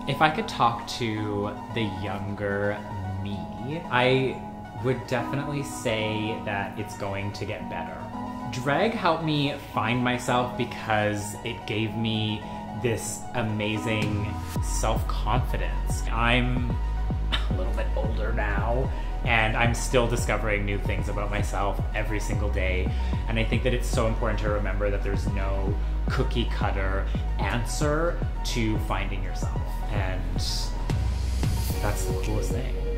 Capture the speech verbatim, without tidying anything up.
If I could talk to the younger me, I would definitely say that it's going to get better. Drag helped me find myself because it gave me this amazing self-confidence. I'm a little bit older now, and I'm still discovering new things about myself every single day. And I think that it's so important to remember that there's no cookie cutter answer to finding yourself. And that's the coolest thing.